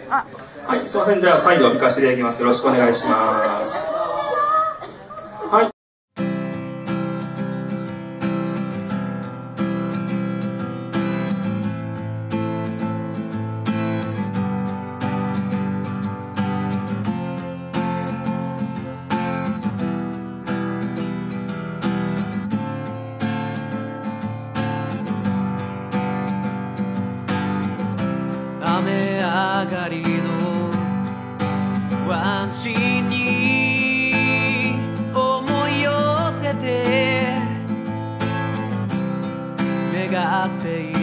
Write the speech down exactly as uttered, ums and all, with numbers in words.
はい、すいません。じゃあ再度見かせていただきます。よろしくお願いします。はい。 雨上がりの湾心に思い寄せて願ってい